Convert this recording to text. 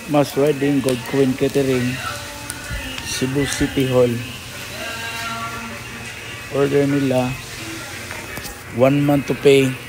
Mass Wedding, Gold Queen Catering, Cebu City Hall. Order nila 1 month to pay.